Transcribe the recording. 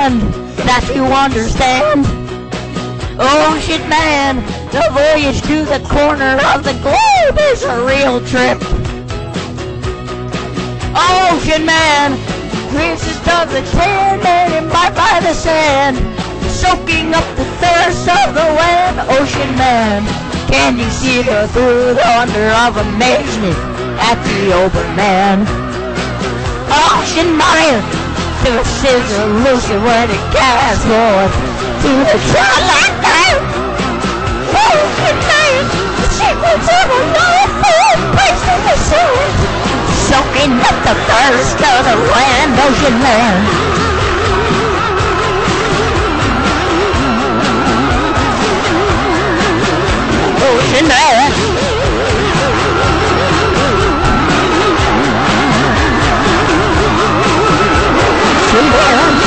land that you understand. Ocean man, the voyage to the corner of the globe is a real trip. Ocean man, princess of the tan and imbibed by the sand, soaking up the thirst of the land. Ocean man, can you see her through the wonder of amazement at the open man? Ocean man, to a scissor loosely when it cast forth to the twilight night. Ocean man, the secrets of a love place in the sea, soaking up the thirst of the land. Ocean man. Ocean man. Ocean man.